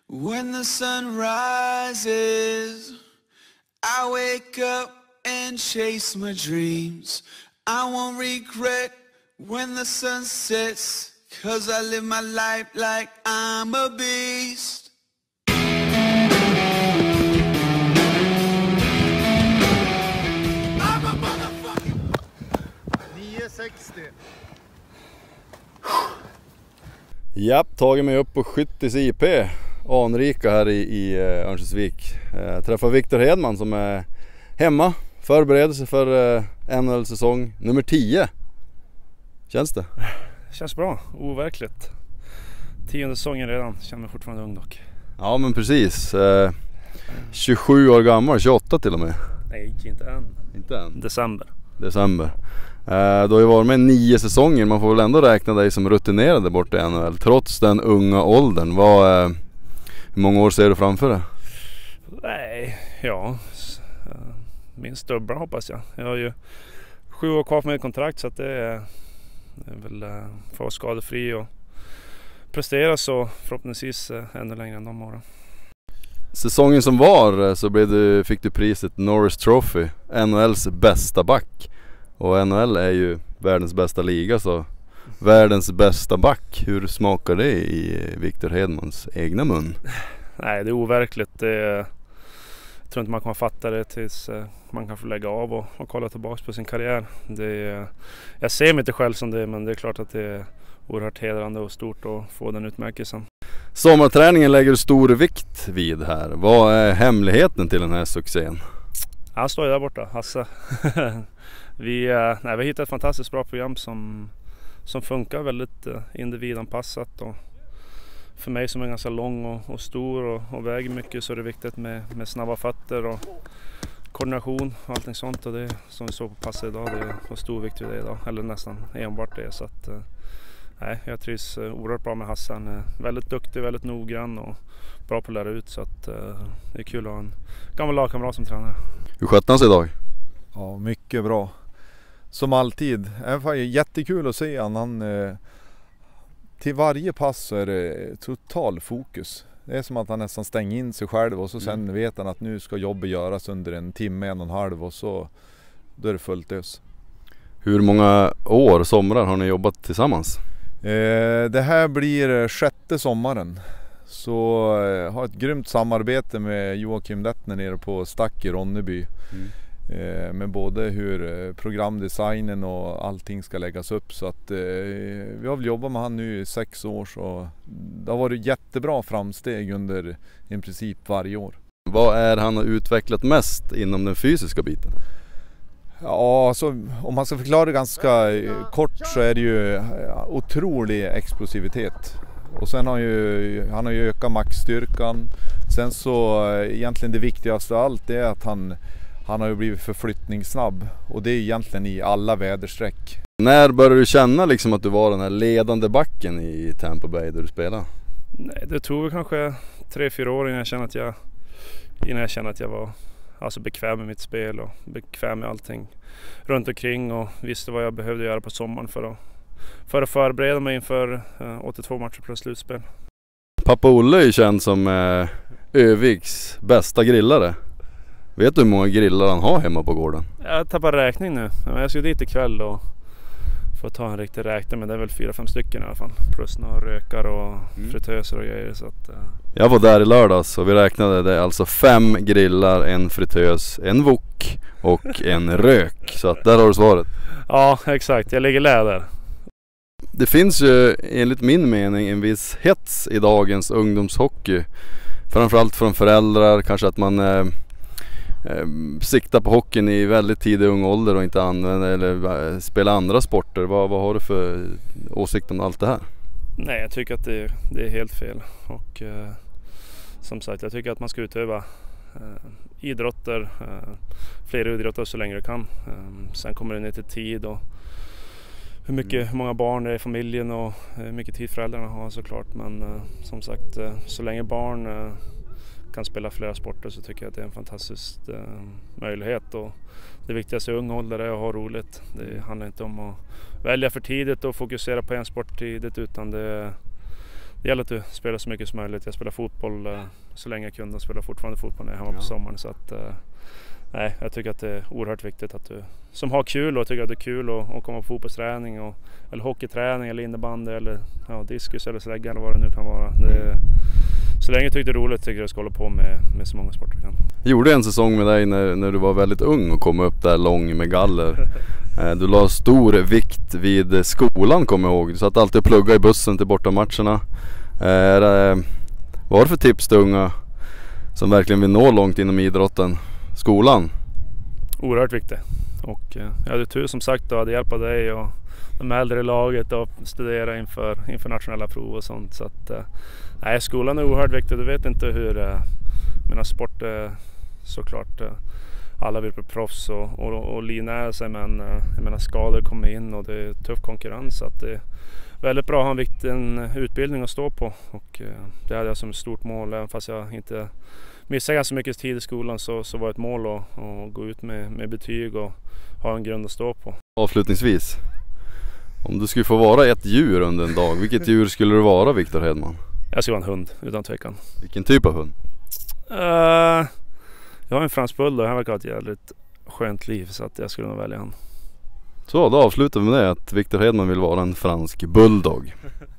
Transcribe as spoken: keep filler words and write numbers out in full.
When the sun rises, I wake up and chase my dreams. I won't regret when the sun sets, 'cause I live my life like I'm a beast. I'm a motherfucking nio sextio. Japp, tagit mig upp på Skyttis I P, anrika här i, i uh, Örnsköldsvik. Uh, träffar Victor Hedman som är hemma, förbereder sig för uh, N H L-säsong nummer tio. Känns det? Känns bra, overkligt. Tionde säsongen redan, känner mig fortfarande ung dock. Ja men precis, uh, tjugosju år gammal, tjugoåtta till och med. Nej, inte än. Inte än? December. December. Uh, du har ju varit med nio säsonger, man får väl ändå räkna dig som rutinerad bort i N H L trots den unga åldern. Vad, uh, hur många år ser du framför dig? Nej, ja, minst dubbla hoppas jag. Jag har ju sju år kvar med kontrakt, så att det är, det är väl uh, för att vara skadefri och prestera så förhoppningsvis uh, ännu längre än de åren. Säsongen som var så blev du, fick du priset Norris Trophy, N H L:s bästa back. Och N H L är ju världens bästa liga, så världens bästa back, hur smakar det i Victor Hedmans egna mun? Nej, det är overkligt. Det är, jag tror inte man kan fatta det tills man kan få lägga av och, och kolla tillbaka på sin karriär. Det är, jag ser mig inte själv som det, men det är klart att det är oerhört hedrande och stort att få den utmärkelsen. Sommarträningen lägger du stor vikt vid här. Vad är hemligheten till den här succén? Han står ju där borta, Hasse. vi, nej, vi har hittat ett fantastiskt bra program som, som funkar väldigt individanpassat. Och för mig som är ganska lång och, och stor och, och väger mycket, så är det viktigt med, med snabba fötter och koordination och allting sånt. Och det som vi såg på passet idag, det har stor vikt vid det idag. Eller nästan enbart det. Så att, nej, jag trivs oerhört bra med Hasse. Han är väldigt duktig, väldigt noggrann och bra på att lära ut. Så att, det är kul att ha en gammal lagkamrat som tränare. Hur skötte han sig idag? Ja, mycket bra. Som alltid. Det är jättekul att se han. han eh, till varje pass så är det total fokus. Det är som att han nästan stänger in sig själv och så sen mm. vet han att nu ska jobbet göras under en timme, en och en halv, och så då är det fullt ös. Hur många år, somrar har ni jobbat tillsammans? Eh, det här blir sjätte sommaren. Så eh, har ett grymt samarbete med Joakim Dettner nere på Stack i Ronneby. Mm. Eh, med både hur programdesignen och allting ska läggas upp. Så att eh, vi har väl jobbat med han nu i sex år, så det har varit jättebra framsteg under i princip varje år. Vad är han har utvecklat mest inom den fysiska biten? Ja, alltså, om man ska förklara det ganska kort så är det ju otrolig explosivitet. Och sen har ju, han har ju ökat maxstyrkan. Sen så egentligen det viktigaste av allt är att han, han har ju blivit förflyttningssnabb. Och det är egentligen i alla väderstreck. När började du känna liksom att du var den här ledande backen i Tampa Bay där du spelade? Nej, det tog väl kanske tre, fyra år innan jag kände att jag, innan jag kände att jag var alltså bekväm med mitt spel och bekväm med allting runt omkring och visste vad jag behövde göra på sommaren för att, för att förbereda mig inför uh, åttiotvå matcher plus slutspel. Pappa Olle är ju känd som uh, Öviks bästa grillare. Vet du hur många grillar han har hemma på gården? Jag tappar räkning nu. Jag ska dit ikväll och få ta en riktig räkning, men det är väl fyra, fem stycken i alla fall. Plus några rökar och mm. fritöser och grejer. Så att, uh... Jag var där i lördags och vi räknade det, alltså fem grillar, en fritös, en wok och en rök. Så att där har du svaret. Ja, exakt. Jag ligger läder. Det finns ju enligt min mening en viss hets i dagens ungdomshockey. Framförallt från föräldrar, kanske att man eh, eh, siktar på hockeyn i väldigt tidig ung ålder och inte använder eller eh, spelar andra sporter. Vad, vad har du för åsikt om allt det här? Nej, jag tycker att det, det är helt fel. Och eh, som sagt, jag tycker att man ska utöva eh, idrotter, eh, flera idrotter så länge du kan. Eh, sen kommer det ner till tid och hur, mycket, hur många barn det är i familjen och hur mycket tid föräldrarna har såklart. Men eh, som sagt, eh, så länge barn eh, kan spela flera sporter så tycker jag att det är en fantastisk eh, möjlighet. Och det viktigaste i ung ålder är att ha roligt. Det handlar inte om att välja för tidigt och fokusera på en sport tidigt, utan det, det gäller att du spelar så mycket som möjligt. Jag spelar fotboll uh, så länge jag kunde och spelar fortfarande fotboll när jag är hemma ja. på sommaren. Så att, uh, nej, jag tycker att det är oerhört viktigt att du som har kul och tycker att det är kul att, att komma på fotbollsträning och, eller hockeyträning eller innebandy eller ja, diskus eller slägga eller vad det nu kan vara. Det, så länge jag tycker det är roligt tycker jag att jag ska hålla på med, med så många sporter jag kan. Jag gjorde en säsong med dig när, när du var väldigt ung och kom upp där lång med galler. Du la stor vikt vid skolan, kommer jag ihåg. Du satt alltid och pluggade i bussen till bortamatcherna. Eh, vad var det för tips till unga som verkligen vill nå långt inom idrotten? Skolan? Oerhört viktigt. Och eh, jag hade tur som sagt att hjälpa dig och de äldre i laget och studera inför, inför nationella prov och sånt. Så att, eh, nej, skolan är oerhört viktig. Du vet inte hur eh, mina sport eh, såklart eh, alla vill bli proffs och, och, och linära sig, men eh, jag menar, skador kommer in och det är tuff konkurrens. Så att det är väldigt bra att ha en viktig en utbildning att stå på, och eh, det hade jag som ett stort mål. Även fast jag inte missade ganska mycket tid i skolan så, så var det ett mål att, att gå ut med, med betyg och ha en grund att stå på. Avslutningsvis, om du skulle få vara ett djur under en dag, vilket djur skulle du vara, Victor Hedman? Jag skulle vara en hund, utan tvekan. Vilken typ av hund? Uh, jag har en fransk bulldog, han verkar ha ett jävligt skönt liv, så att jag skulle nog välja han. Så, då avslutar vi med det, att Victor Hedman vill vara en fransk bulldog.